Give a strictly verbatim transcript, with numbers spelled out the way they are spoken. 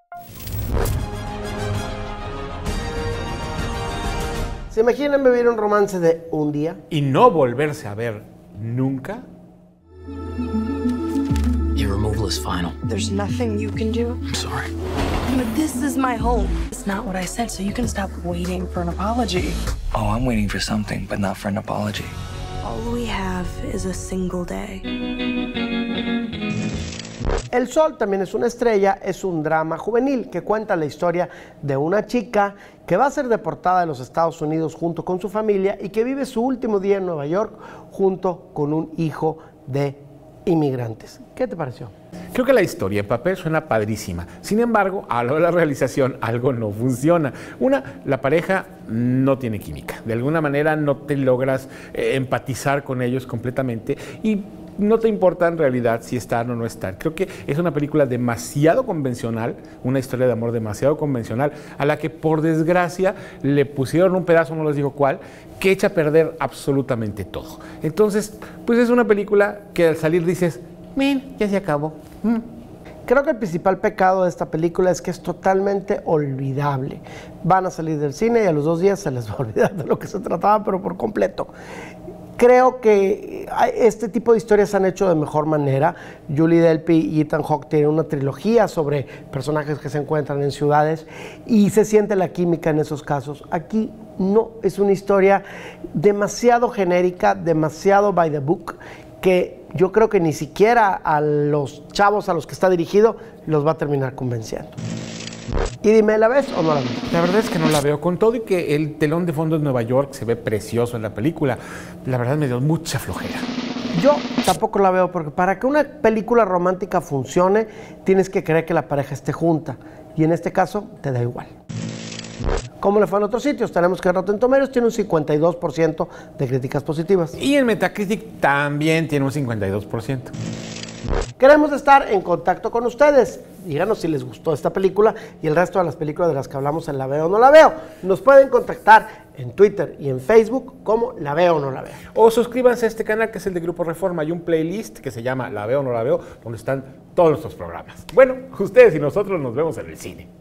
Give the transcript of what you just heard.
¿Se imaginan vivir un romance de un día? ¿Y no volverse a ver nunca? Your removal is final. There's nothing you can do. I'm sorry. But this is my home. It's not what I said, so you can stop waiting for an apology. Oh, I'm waiting for something, but not for an apology. All we have is a single day. El Sol también es una estrella, es un drama juvenil que cuenta la historia de una chica que va a ser deportada de los Estados Unidos junto con su familia y que vive su último día en Nueva York junto con un hijo de inmigrantes. ¿Qué te pareció? Creo que la historia en papel suena padrísima. Sin embargo, a la hora de la realización algo no funciona. Una, la pareja no tiene química. De alguna manera no te logras eh, empatizar con ellos completamente y no te importa en realidad si están o no están. Creo que es una película demasiado convencional, una historia de amor demasiado convencional, a la que por desgracia le pusieron un pedazo, no les digo cuál, que echa a perder absolutamente todo. Entonces, pues es una película que al salir dices, ¡min! Ya se acabó. Mm. Creo que el principal pecado de esta película es que es totalmente olvidable. Van a salir del cine y a los dos días se les va a olvidar de lo que se trataba, pero por completo. Creo que este tipo de historias se han hecho de mejor manera. Julie Delpy y Ethan Hawke tienen una trilogía sobre personajes que se encuentran en ciudades y se siente la química en esos casos. Aquí no, es una historia demasiado genérica, demasiado by the book, que yo creo que ni siquiera a los chavos a los que está dirigido los va a terminar convenciendo. Y dime, ¿la ves o no la ves? La verdad es que no la veo. Con todo y que el telón de fondo es Nueva York, se ve precioso en la película, la verdad me dio mucha flojera. Yo tampoco la veo porque para que una película romántica funcione, tienes que querer que la pareja esté junta. Y en este caso, te da igual. ¿Cómo le fue en otros sitios? Tenemos que Rotten Tomatoes tiene un cincuenta y dos por ciento de críticas positivas. Y en Metacritic también tiene un cincuenta y dos por ciento. Queremos estar en contacto con ustedes. Díganos si les gustó esta película y el resto de las películas de las que hablamos en La Veo o No La Veo. Nos pueden contactar en Twitter y en Facebook como La Veo o No La Veo. O suscríbanse a este canal que es el de Grupo Reforma. Hay un playlist que se llama La Veo o No La Veo, donde están todos nuestros programas. Bueno, ustedes y nosotros nos vemos en el cine.